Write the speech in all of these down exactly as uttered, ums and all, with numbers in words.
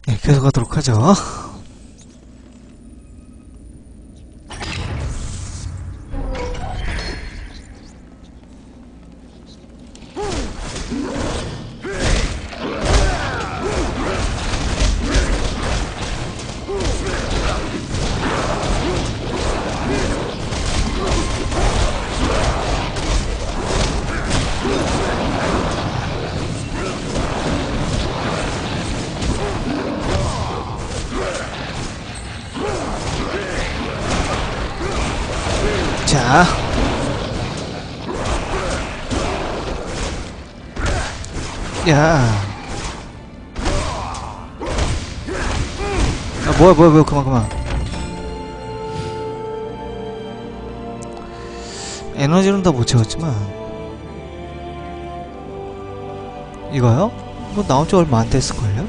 네, 계속 가도록 하죠. 자, 야, 아 뭐야 뭐야 뭐야 그만 그만. 에너지는 다 못 채웠지만 이거요? 뭐 나온 지 얼마 안 됐을걸요?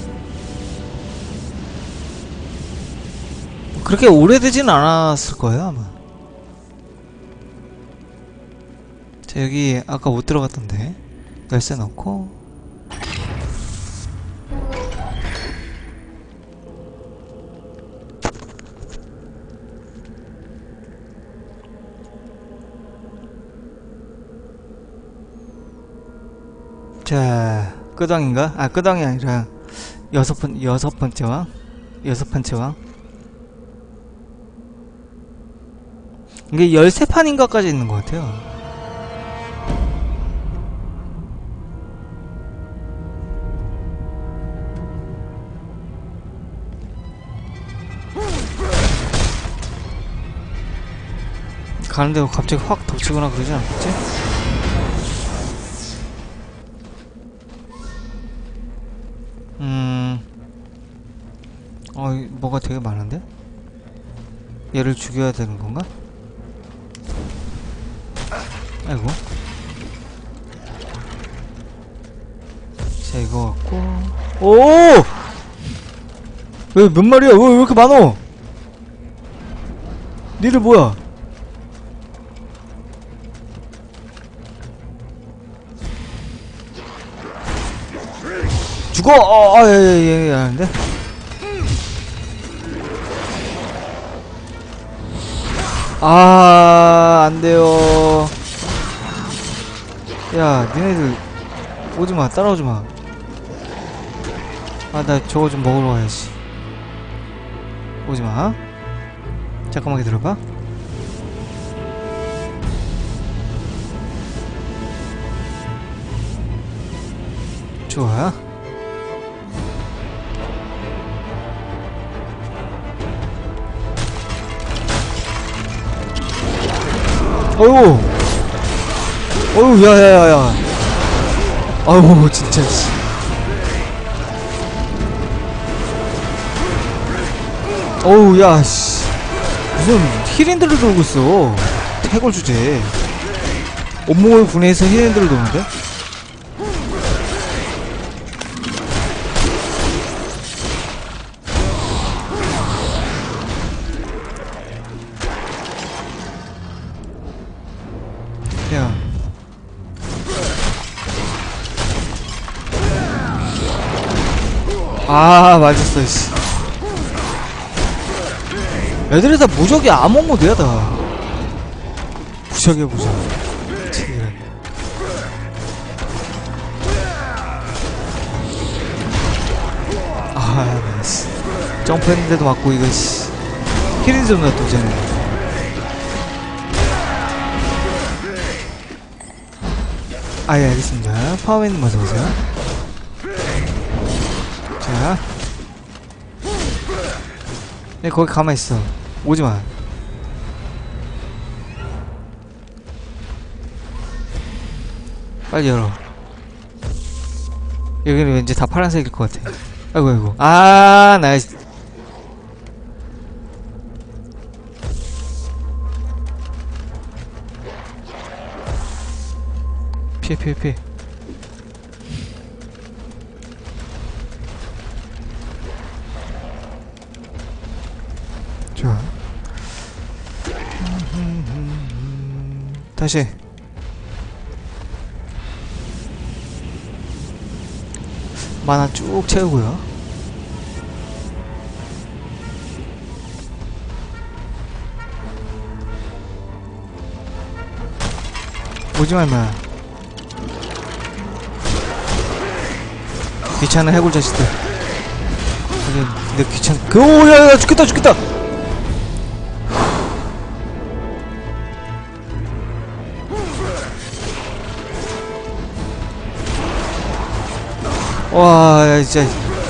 그렇게 오래되진 않았을 거예요 아마. 자, 여기 아까 못 들어갔던데 열쇠 넣고 자, 끄덩인가? 아, 끄덩이 아니라 여섯 번, 여섯 번째 왕? 여섯 번째 왕? 이게 열세 판인가까지 있는 것 같아요. 가는데 갑자기 확 덮치거나 그러지 않겠지? 음... 어, 뭐가 되게 많은데? 얘를 죽여야 되는 건가? 아이고. 자, 이거 갖고. 오! 왜, 몇 마리야? 왜, 왜 이렇게 많어? 니들 뭐야? 죽어! 어, 아, 예, 예, 예, 아닌데? 아, 안 돼요. 야, 니네들 오지마, 따라오지마. 아, 나 저거 좀 먹으러 가야지. 오지마. 잠깐만 기다려봐. 좋아. 어우, 어우, 야야야야. 아우, 진짜 씨. 어우, 야 씨. 무슨 힐핸들을 돌고 있어. 해골 주제. 온몸을 분해해서 힐핸들을 도는데? 야. 아, 맞았어, 씨. 애들이 다 무적이 아몬모드야, 다. 무적이야, 무적. 아, 씨. 점프했는데도 맞고, 이거, 씨. 힐이 좀 놔두잖아. 아, 예, 알겠습니다. 파워맨 먼저 오세요. 자. 네, 거기 가만있어. 오지마. 빨리 열어. 여기는 왠지 다 파란색일 것 같아. 아이고, 아이고. 아, 나이스. 피해, 피해, 피해. 좋아. 다시. 만화 쭉 채우고요. 오지마 임마. 귀찮은 해골 자식들. 내 귀찮 그 오야야 죽겠다 죽겠다. 와 진짜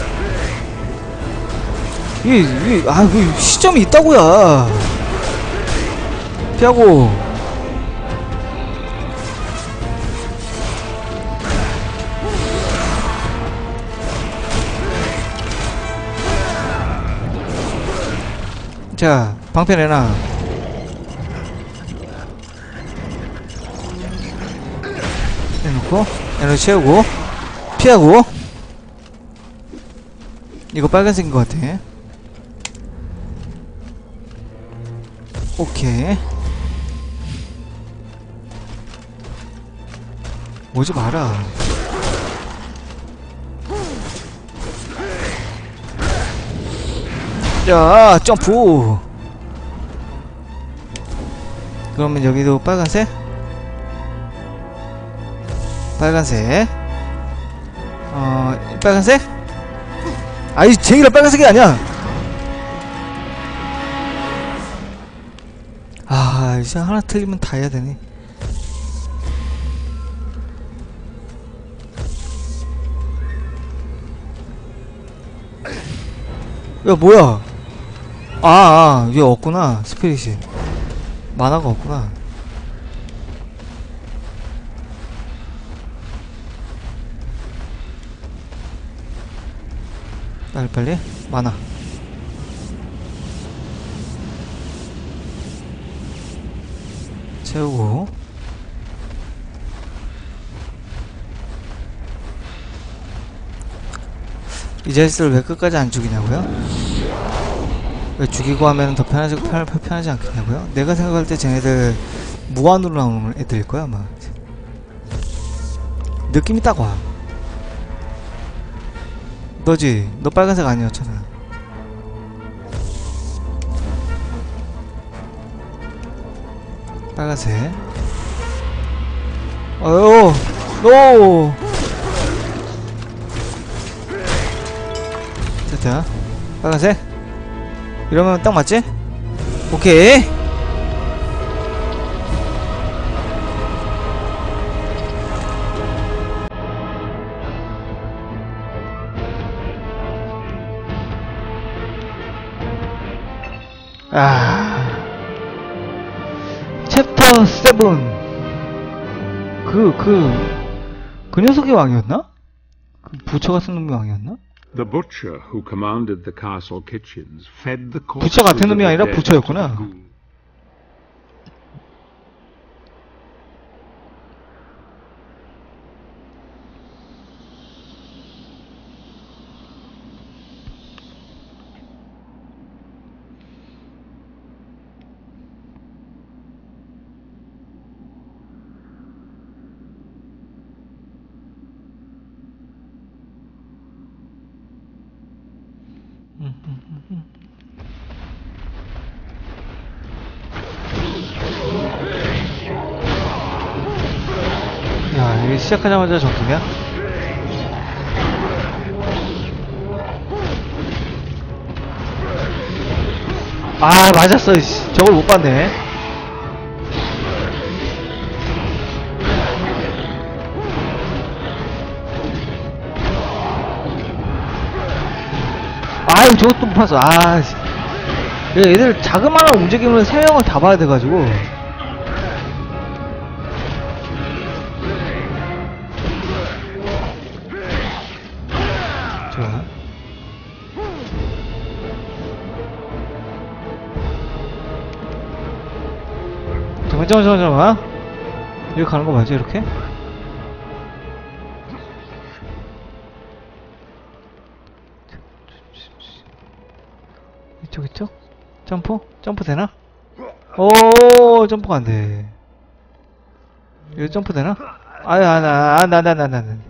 이게 이게 아 그 시점이 있다고야. 피하고. 자 방패 내놔. 해놓고 에너지 채우고 피하고. 이거 빨간색인 것 같아. 오케이. 오지 마라. 자 점프. 그러면 여기도 빨간색? 빨간색. 어 빨간색? 아이 쟁이라 빨간색이 아니야. 아 이제 하나 틀리면 다 해야 되네. 야 뭐야. 아아 얘 없구나. 스피릿이 만화가 없구나. 빨리빨리 만화 채우고. 이 자식들 왜 끝까지 안 죽이냐고요? 왜 죽이고 하면 더 편하지, 편, 편하지 않겠냐고요? 내가 생각할 때 쟤네들 무한으로 나오는 애들일 거야 아마. 느낌이 딱 와. 너지? 너 빨간색 아니었잖아. 빨간색. 어휴 노. 됐다. 빨간색. 이러면 딱 맞지? 오케이. 아 챕터 세븐. 그 그 그 녀석이 왕이었나? 그 부처 같은 놈이 왕이었나? The butcher who commanded the castle kitchens fed the 부처 같은 놈이 아니라 부처였구나. 야, 이게 시작하자마자 전투냐? 아, 맞았어. 저걸 못 봤네. 아유, 저것도 못 봤어. 아, 얘들 자그마한 움직임을 세 명을 다 봐야 돼가지고. 좋아. 잠깐, 잠깐, 잠깐, 잠깐. 여기 가는 거 맞지, 이렇게? 이쪽, 이쪽? 점프? 점프 되나? 오, 점프가 안 돼. 이거 점프 되나? 아유, 안, 안, 안, 안, 안, 안.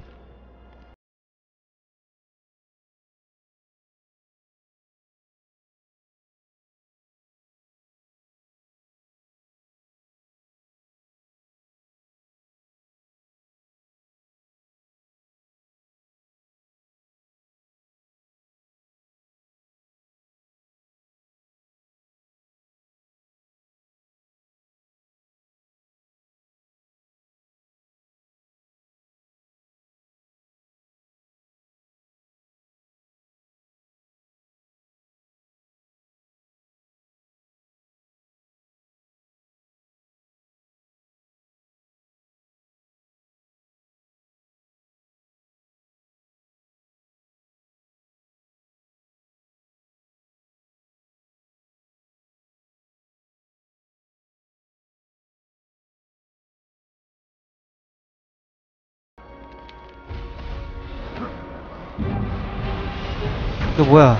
이거 뭐야?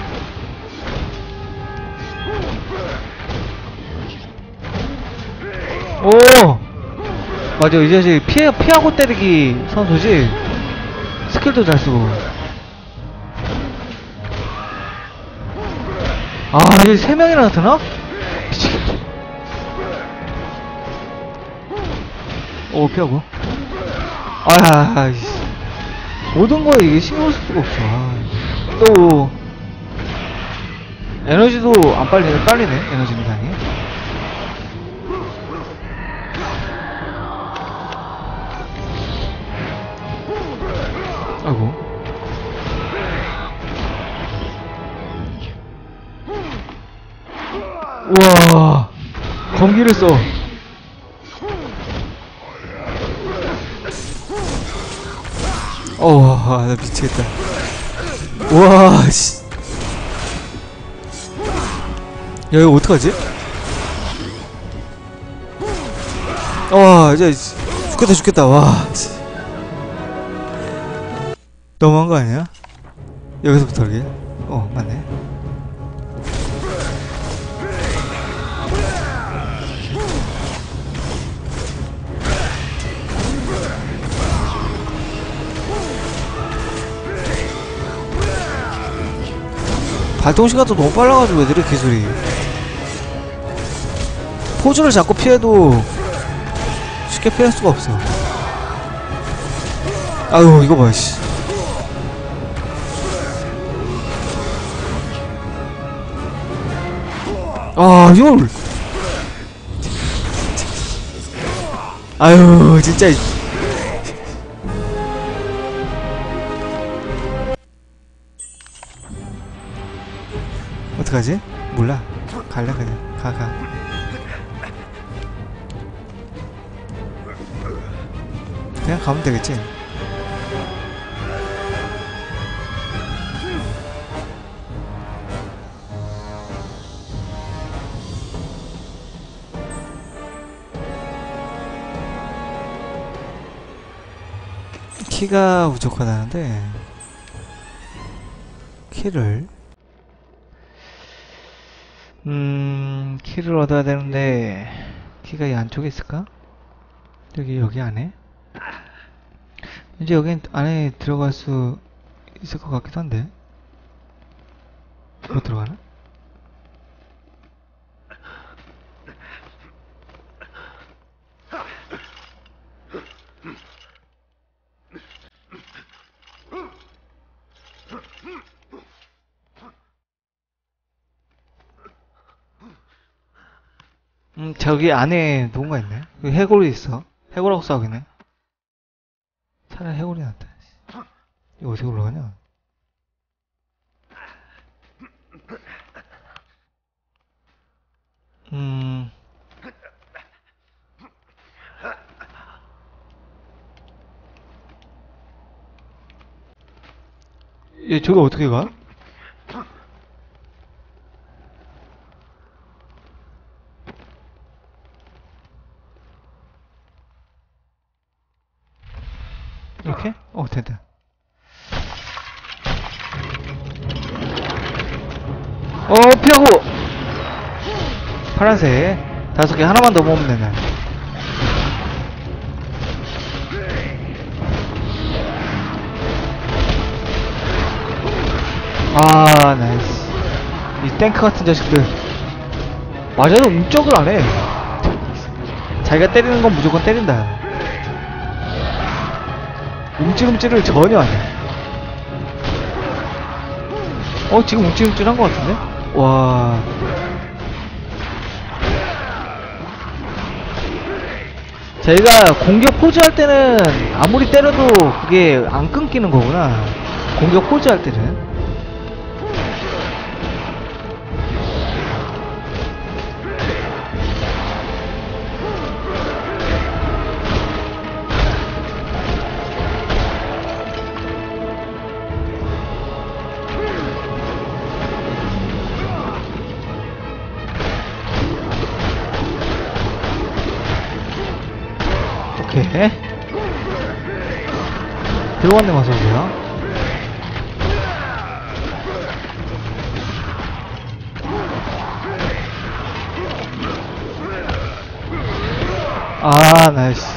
오! 맞아, 이 자식 피해, 피하고 때리기 선수지? 스킬도 잘 쓰고. 아, 이게 세 명이나 나타나? 미치겠다. 오, 피하고. 아, 이씨. 모든 거에 이게 신경 쓸 수가 없어. 아, 또, 에너지도 안 빨리네, 빨리네, 에너지 미상이. 아이고. 우와, 검기를 써. 어우, 나 미치겠다. 우와, 씨. 야, 이거 어떡하지? 와, 이제 죽겠다, 죽겠다. 와, 씨. 너무한 거 아니야? 여기서부터 이게? 어, 맞네. 발동 시간도 너무 빨라가지고 애들이 기술이 포즈를 잡고 피해도 쉽게 피할 수가 없어. 아유, 이거 봐, 씨. 아, 이걸. 아유, 진짜. 어떡하지? 몰라. 갈래, 그냥. 가, 가. 그냥 가면 되겠지. 키가 부족하다는데 키를 음 키를 얻어야 되는데 키가 이 안쪽에 있을까? 여기 여기 안에? 이제 여기 안에 들어갈 수 있을 것 같기도 한데 못 들어가나? 음, 저기 안에 누군가 있네. 여기 해골이 있어. 해골하고 싸우겠네. 차라리 해골이 낫다. 이거 어떻게 올라가냐? 음. 얘 저기 어떻게 가? 이렇게? 어, 됐다. 어, 피하고! 파란색. 다섯 개 하나만 더 모으면 되네. 아, 나이스. 이 탱크 같은 자식들. 맞아도 움쩍을 안 해. 자기가 때리는 건 무조건 때린다. 움찔움찔을 전혀 안 해. 어, 지금 움찔움찔한 것 같은데? 와. 저희가 공격 포즈 할 때는 아무리 때려도 그게 안 끊기는 거구나. 공격 포즈 할 때는. 오케이. 들어왔네, 마서고요. 아, 나이스.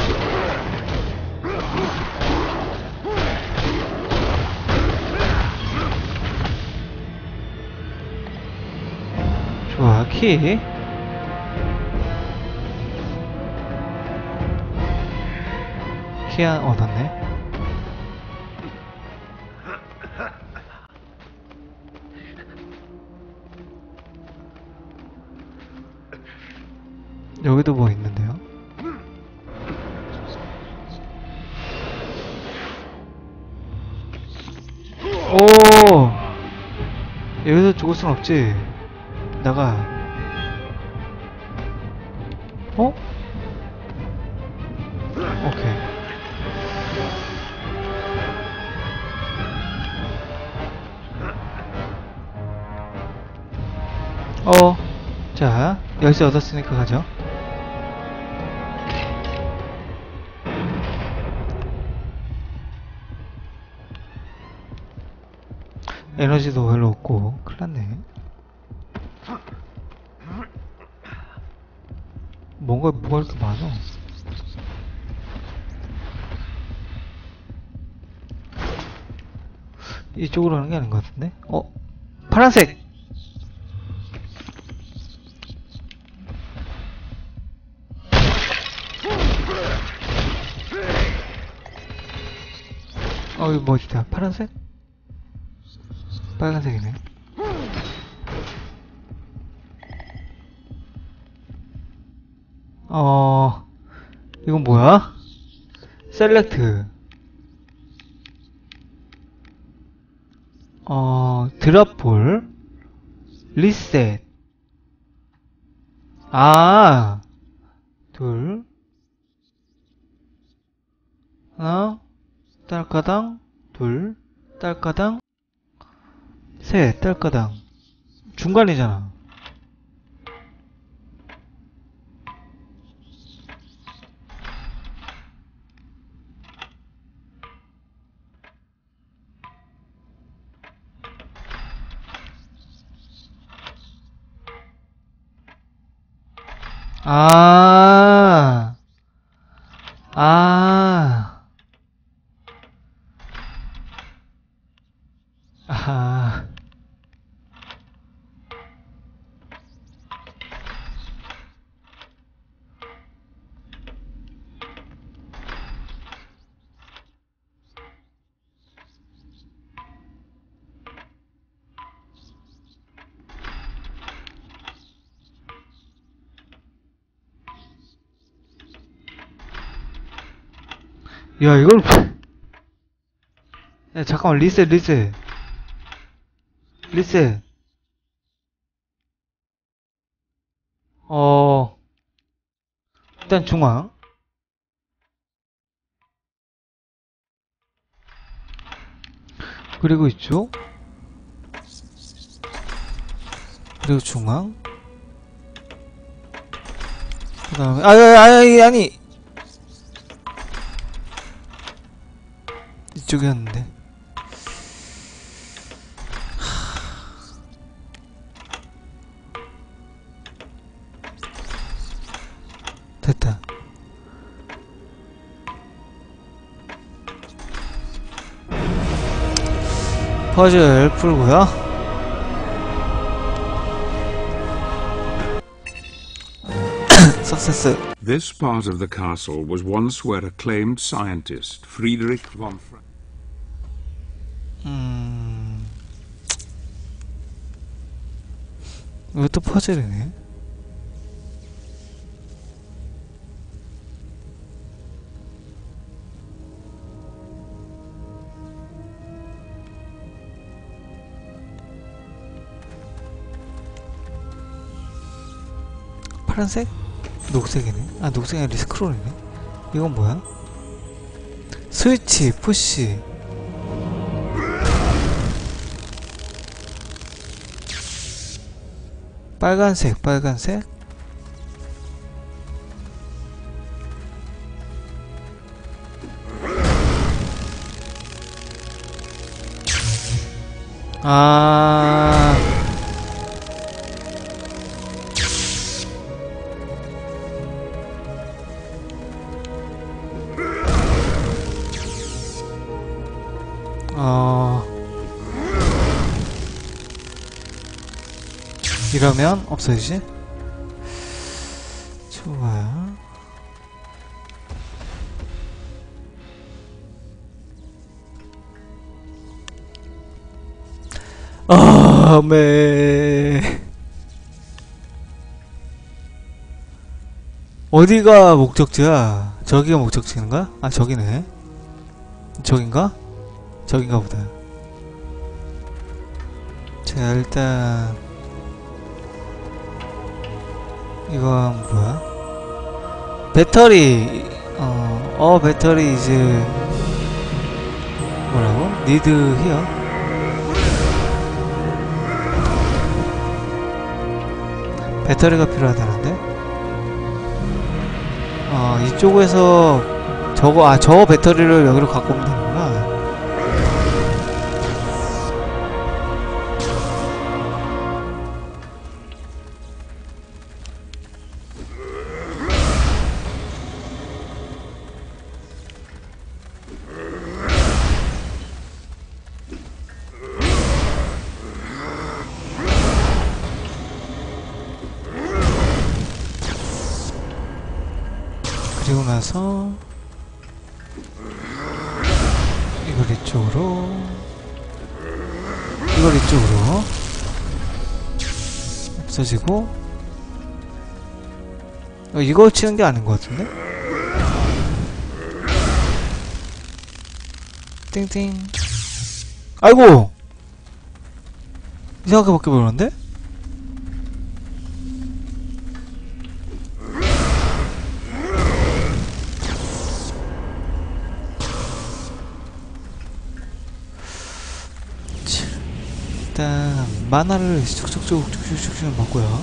좋아, 키. 키 한, 얻었네. 여기도 뭐 있는데요? 오! 여기서 죽을 순 없지. 나가. 어? 오케이. 어. 자, 열쇠 얻었으니까 가죠. 에너지도 별로 없고 큰일났네. 뭔가 뭐가 이렇게 많아. 이쪽으로 하는 게 아닌 것 같은데? 어? 파란색! 어, 이거 뭐지다? 파란색? 빨간색이네. 어, 이건 뭐야? 셀렉트. 어, 드랍볼. 리셋. 아, 둘. 하나, 딸까당. 둘, 딸까당. 셋, 딸까당. 중간이잖아. 아, 아, 아, 야, 이걸, 야, 잠깐만, 리셋, 리셋. 리셋. 어, 일단 중앙. 그리고 이쪽. 그리고 중앙. 그 다음에, 아, 아, 아니, 아니. 이쪽이었는데. 됐다. 퍼즐 풀고요. 석세스. This part of the castle was once where acclaimed scientist Friedrich von Fra 음. 이것도 퍼즐이네. 파란색? 녹색이네. 아, 녹색이 아니라 스크롤이네. 이건 뭐야? 스위치, 푸시. 빨간색, 빨간색. 아. 이러면 없어지지? 좋아요. 아, 매. 어디가 목적지야? 저기가 목적지인가? 아, 저기네. 저긴가? 저긴가 보다. 자, 일단 이건 뭐야? 배터리. 어, 어 배터리 이제 뭐라고? need here. 배터리가 필요하다는데? 어, 이쪽에서 저거, 아, 저 배터리를 여기로 갖고 오면 되는구나. 그리고 나서 이걸 이쪽으로, 이걸 이쪽으로 없어지고. 어, 이거 치는 게 아닌 것 같은데? 띵띵. 아이고! 이상하게 바뀌어버렸는데? 일단 만화를 쭉쭉쭉쭉쭉쭉 먹고요.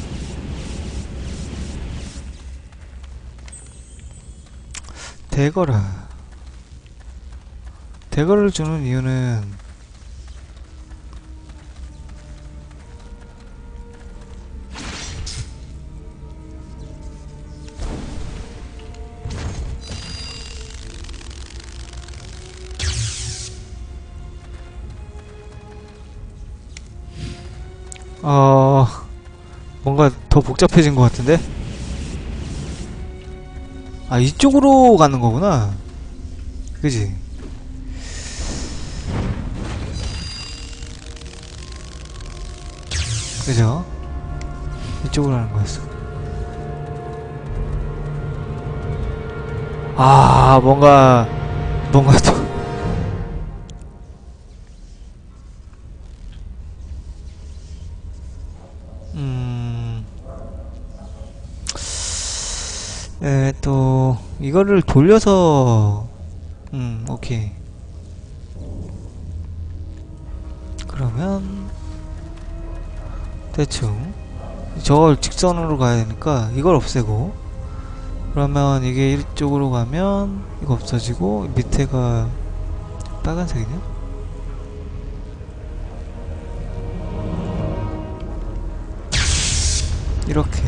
대거라. 대거를 주는 이유는 어... 뭔가 더 복잡해진 것 같은데? 아, 이쪽으로 가는 거구나. 그지? 그죠? 이쪽으로 가는 거였어. 아, 뭔가, 뭔가 또. 음. 에, 또, 이거를 돌려서, 음, 오케이. 그러면, 대충, 저걸 직선으로 가야 되니까, 이걸 없애고, 그러면 이게 이쪽으로 가면, 이거 없어지고, 밑에가 빨간색이네? 이렇게.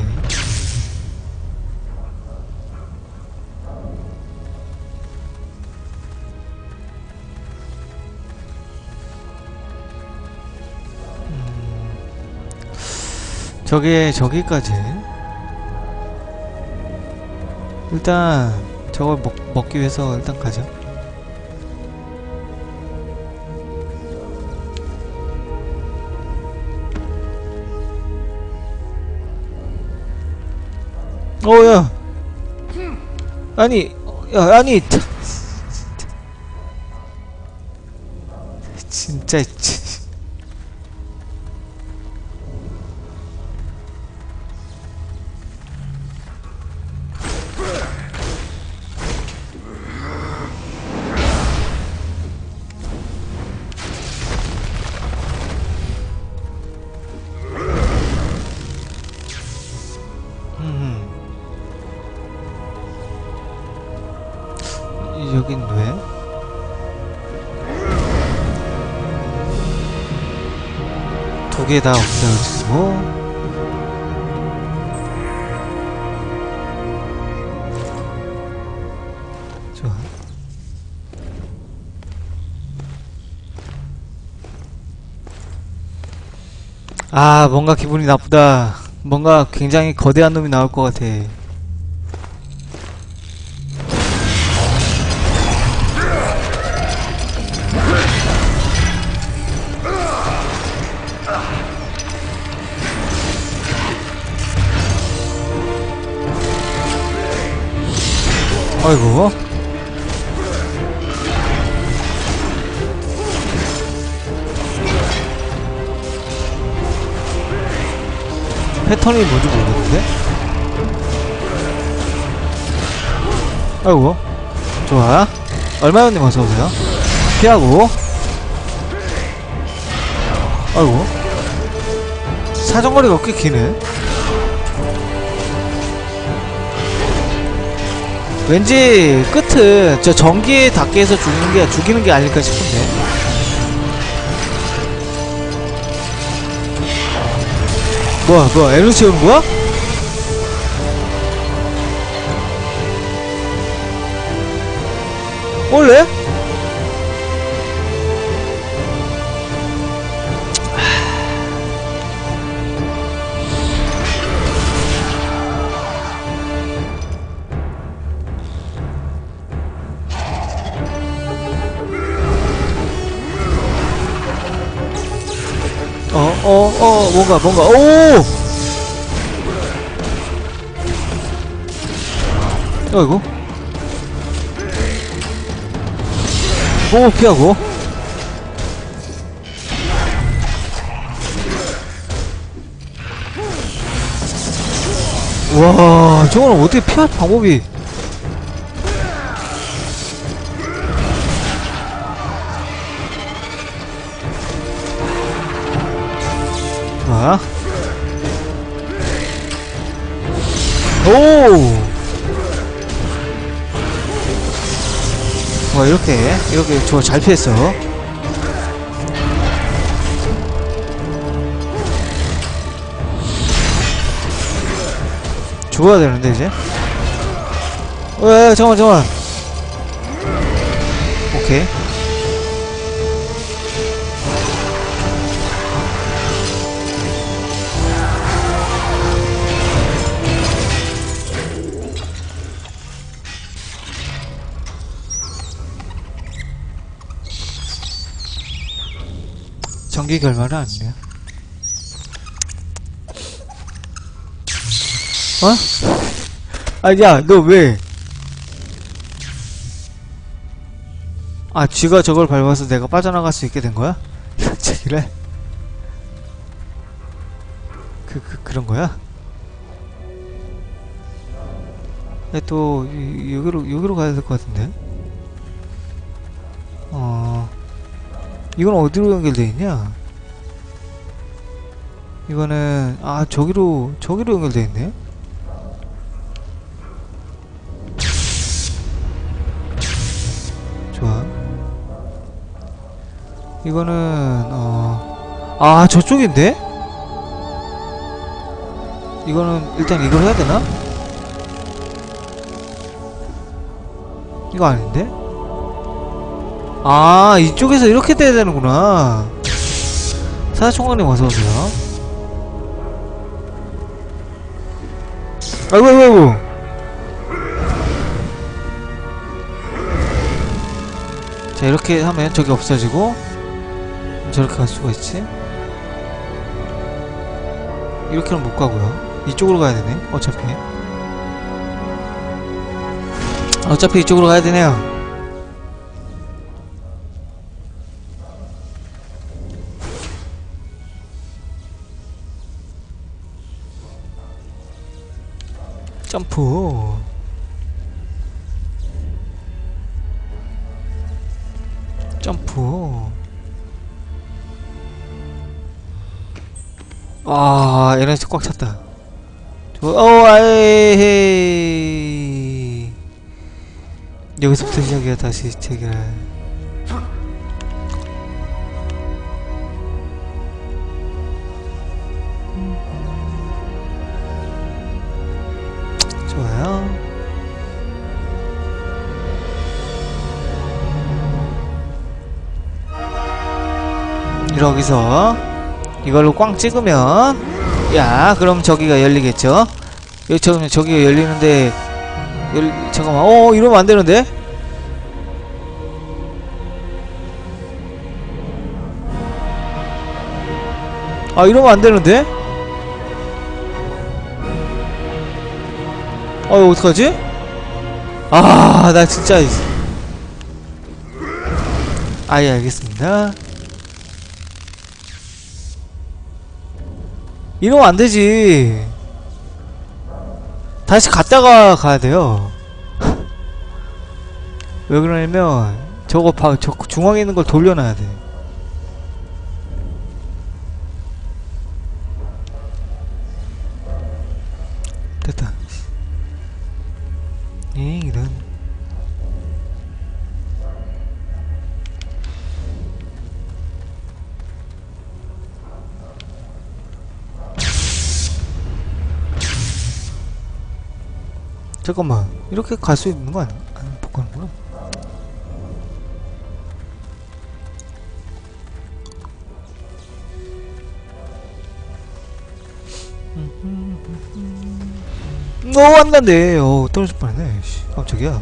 저게 저기까지. 일단 저걸 먹, 먹기 위해서 일단 가자. 어야 아니 야 아니 진짜 여긴 왜? 두 개 다 없애지고 좋아. 아, 뭔가 기분이 나쁘다. 뭔가 굉장히 거대한 놈이 나올 것 같아. 아이고. 패턴이 뭔지 모르겠는데? 아이고. 좋아. 얼마연님 어서오세요. 피하고. 아이고. 사정거리가 꽤 기네. 왠지 끝은 저 전기에 닿게 해서 죽는 게, 죽이는 게 아닐까 싶은데. 뭐야, 뭐야, 에너지 채우는 거야? 원래? 어, 어, 어, 뭔가, 뭔가, 오! 어이구. 오, 피하고. 와, 저거는 어떻게 피할 방법이. 자. 오! 와, 이렇게, 이렇게, 좋아, 잘 피했어. 죽어야 되는데, 이제. 에, 잠깐만, 잠깐만. 오케이. 전기 결말은 아니네요. 어? 아, 야, 너 왜? 아, 쥐가 저걸 밟아서 내가 빠져나갈 수 있게 된 거야? 저기래? 그, 그, 그런 거야? 근데 또, 이, 여기로, 여기로 가야 될 것 같은데? 어, 이건 어디로 연결돼 있냐? 이거는, 아, 저기로, 저기로 연결돼 있네? 좋아. 이거는, 어, 아, 저쪽인데? 이거는, 일단 이걸 해야 되나? 이거 아닌데? 아, 이쪽에서 이렇게 돼야 되는구나. 사사총각님 어서오세요. 아이고, 아이고, 아이고. 자, 이렇게 하면 저기 없어지고, 저렇게 갈 수가 있지. 이렇게는 못 가고요. 이쪽으로 가야 되네, 어차피. 어차피 이쪽으로 가야 되네요. 점프. 점프. 아, 에너지 꽉 찼다. 어, 아이. 여기서부터 시작이야, 다시 재결. 좋아요. 여기서 이걸로 꽝 찍으면, 야, 그럼 저기가 열리겠죠? 여기, 저, 저기가 열리는데, 열, 잠깐만, 어, 이러면 안 되는데? 아, 이러면 안 되는데? 어, 이거 어떡하지? 아, 나 진짜. 아예 알겠습니다. 이러면 안 되지. 다시 갔다가 가야 돼요. 왜 그러냐면, 저거 봐, 저 중앙에 있는 걸 돌려놔야 돼. 됐다. 이, 이런. 잠깐만, 이렇게 갈 수 있는 거 아니야? 아니, 못 가는구나. 어, 안 간대. 어, 떨어질 뻔했네. 씨, 깜짝이야.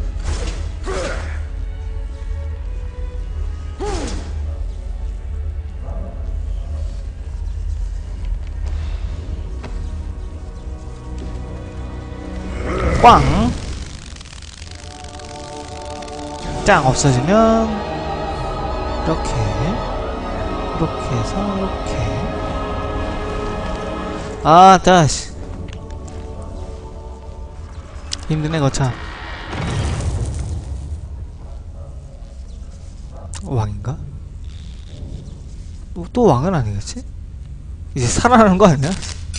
꽝! 짱! 없어지면, 이렇게, 이렇게 해서, 이렇게. 아, 다시. 힘드네, 거참. 왕인가? 또, 또 왕은 아니겠지? 이제 살아나는 거 아니야?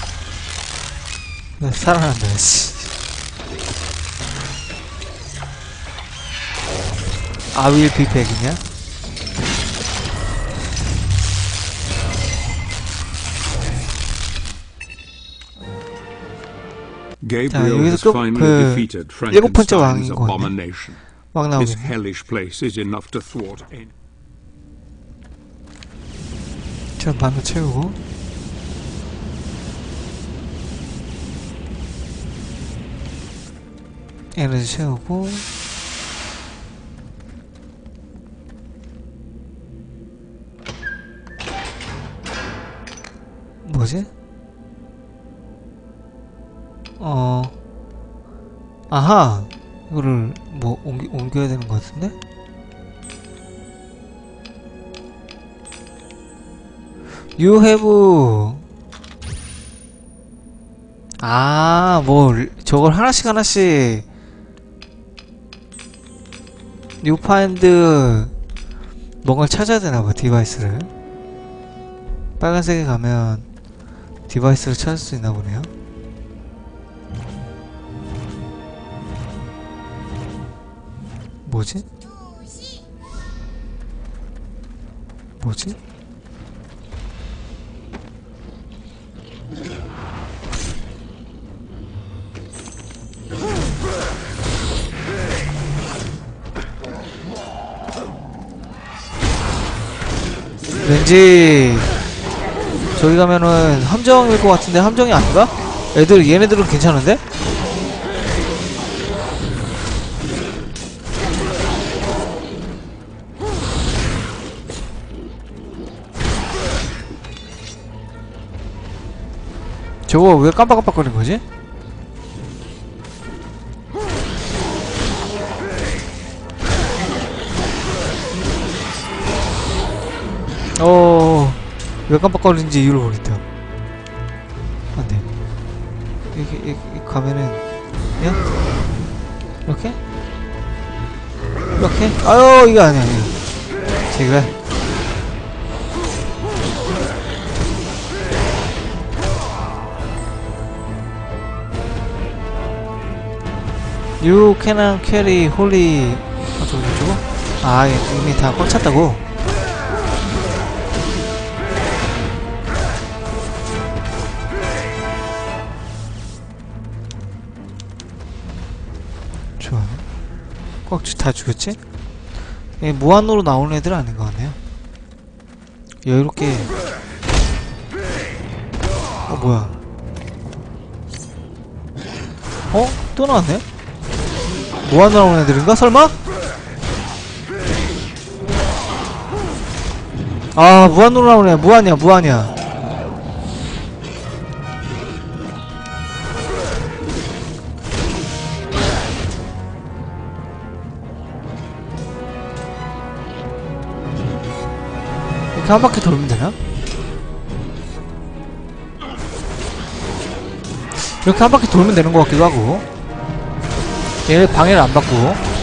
네, 살아난다, 씨. 아윌 비팩이냐? Gabriel has 그, finally 그 defeated 일곱 번째 Frankenstein's 왕인 거 같네. abomination. 왕 This 나오겠네. hellish place is enough to thwart any. 전 방금 채우고. 에너지 채우고. 뭐지? 어, 아하! 이거를 뭐 옮기, 옮겨야 되는 것 같은데? You have. 아, 뭐 저걸 하나씩 하나씩. You find 뭔가를 찾아야 되나봐, 디바이스를. 빨간색에 가면 디바이스를 찾을 수 있나 보네요. 뭐지? 뭐지? 왠지 저기 가면은 함정일 것 같은데 함정이 아닌가? 애들 얘네들은 괜찮은데? 저거 왜 깜빡깜빡거리는 거지? 어, 왜 깜빡거리는지 이유를 모르겠다. 안 돼. 이렇게, 이렇게 가면은, 야? 이렇게? 이렇게? 아유, 이거 아니야, 아니야. 제발. You cannot carry holy. 어쩌고 저쩌고? 아, 이미 다 꽉 찼다고? 좋아. 꽉 다 죽였지? 예, 무한으로 나오는 애들 아닌 것 같네요. 여유롭게 뭐야? 어? 또 나왔네? 무한 나오는 애들인가? 설마? 아, 무한으로 나오네. 무한이야, 무한이야. 이렇게 한 바퀴 돌면 되나? 이렇게 한 바퀴 돌면 되는 것 같기도 하고. 얘네 방해를 안 받고.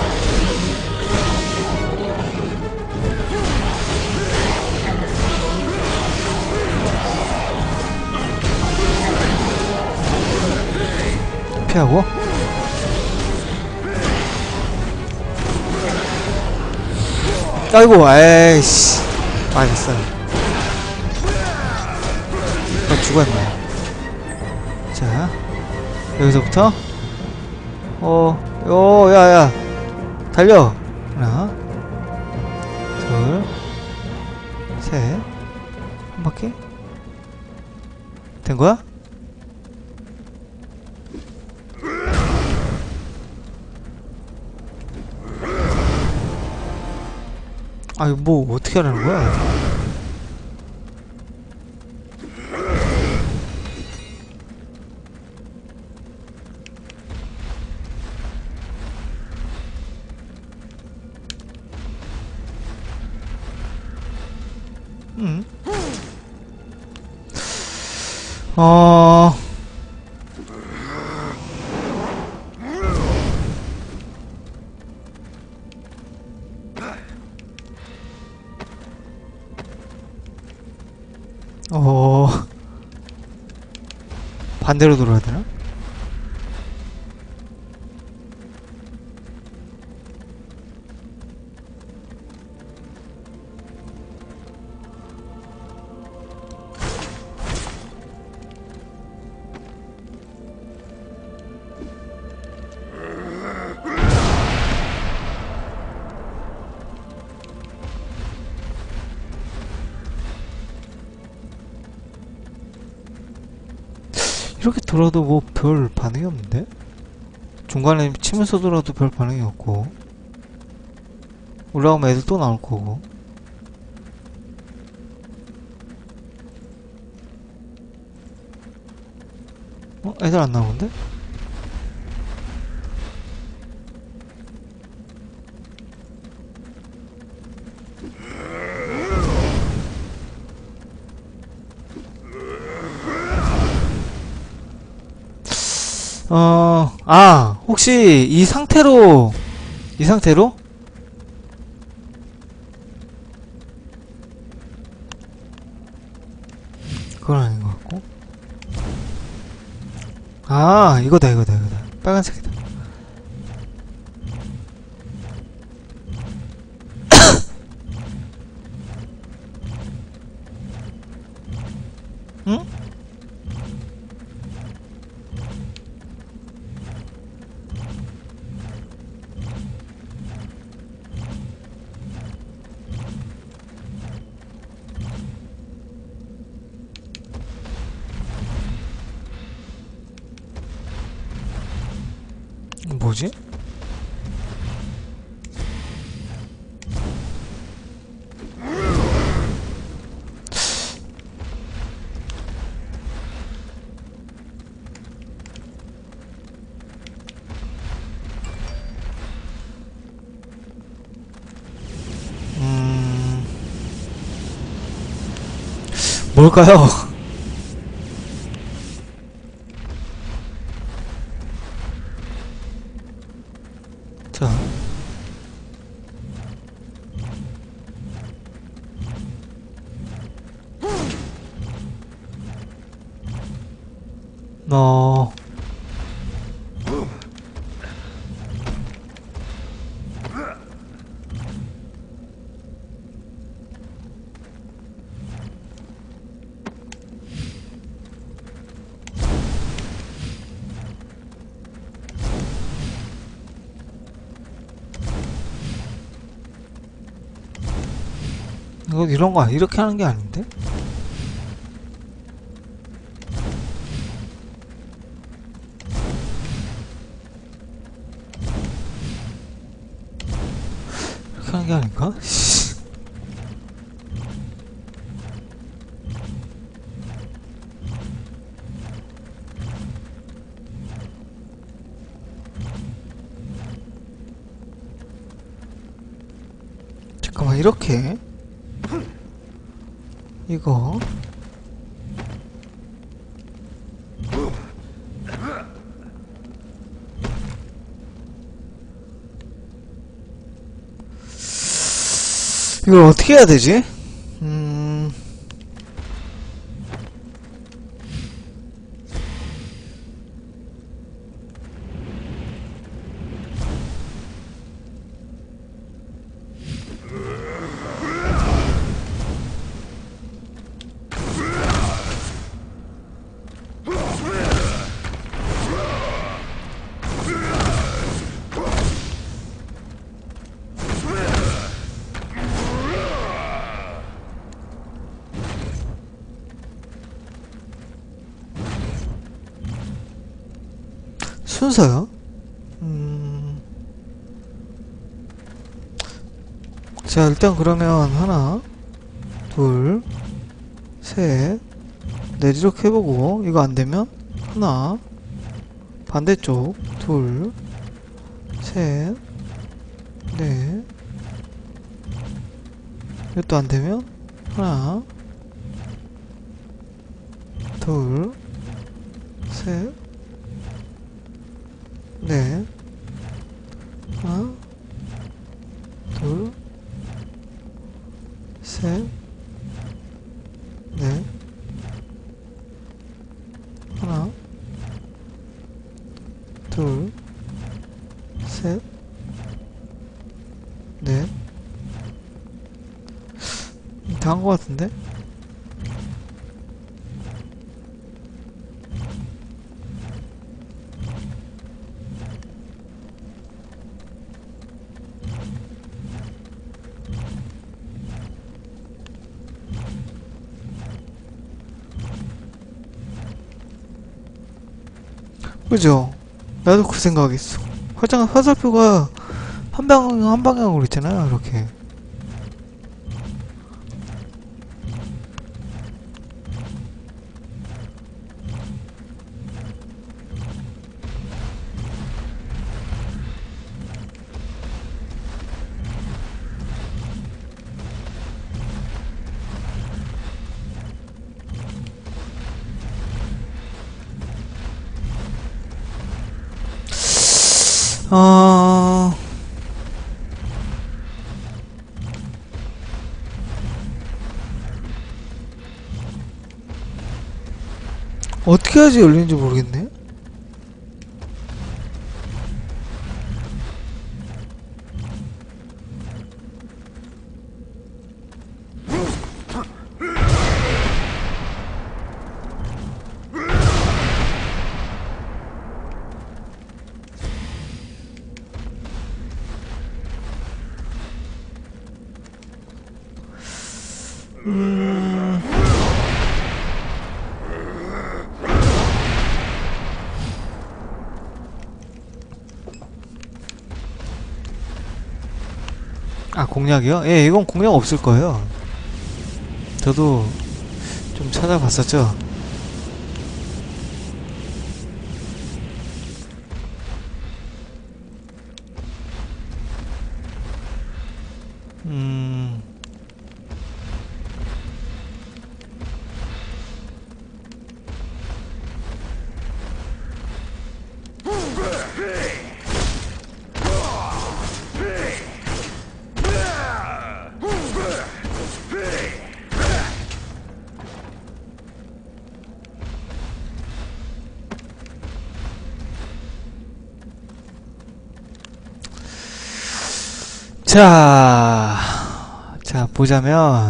피하고. 아이고, 에이씨. 맞았어요. 나 죽었네. 자, 여기서부터. 어, 어, 야, 야. 달려. 하나, 둘, 셋. 한 바퀴? 된 거야? 아이, 뭐, 어떻게 하라는 거야? 음. 어. 어. 반대로 돌아야 되나? 이렇게 돌아도 뭐 별 반응이 없는데? 중간에 치면서 돌아도 별 반응이 없고. 올라가면 애들 또 나올 거고. 어? 애들 안 나오는데? 어, 아, 혹시 이 상태로, 이 상태로? 그건 아닌 것 같고. 아, 이거다, 이거다, 이거다. 빨간색이다. 응? 뭐지? 음... 뭘까요? 자. 너 이거 이런 거 이렇게 하는 게 아닌데? 게 아닌가? 잠깐만, 이렇게 이거 이걸 어떻게 해야 되지? 음... 순서요? 음... 자, 일단 그러면 하나, 둘, 셋, 넷 이렇게 해보고 이거 안되면 하나, 반대쪽 둘, 셋, 넷, 이것도 안되면 하나, 둘, 셋, 네. 하나, 둘, 셋, 넷. 하나, 둘, 셋, 넷. 다 한 것 같은데? 그죠? 나도 그 생각했어. 화장, 화살표가 한 방향, 한 방향으로 있잖아요, 이렇게. 어... 어떻게 해야지 열리는지 모르겠네. 음... 아, 공략이요? 예, 이건 공략 없을 거예요. 저도 좀 찾아봤었죠. 음... 자, 자, 보자면,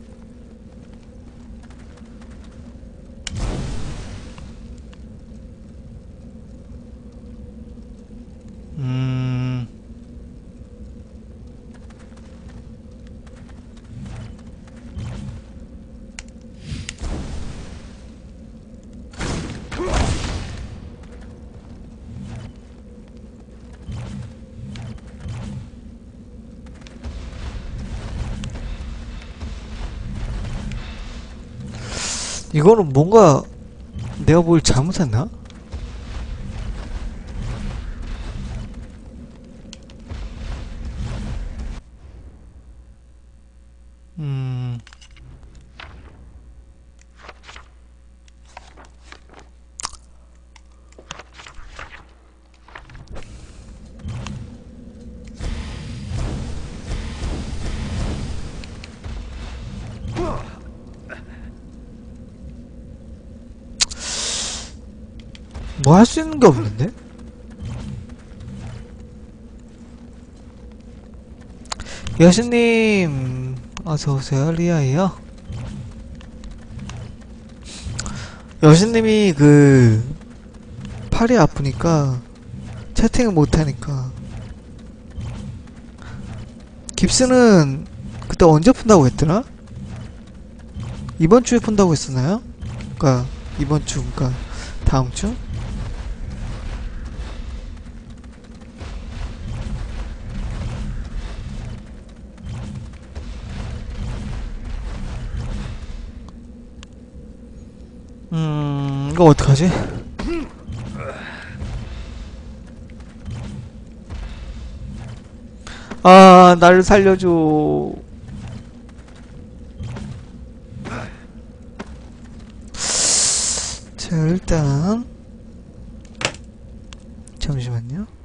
음, 이거는 뭔가 내가 뭘 잘못했나? 음... 뭐 할 수 있는 게 없는데? 여신님 어서오세요. 리아예요. 여신님이 그 팔이 아프니까 채팅을 못하니까. 깁스는 그때 언제 푼다고 했더라? 이번 주에 푼다고 했었나요? 그니까 이번 주, 그니까 다음 주? 음... 이거 어떡하지? 아, 나를 살려줘. 자, 일단 잠시만요.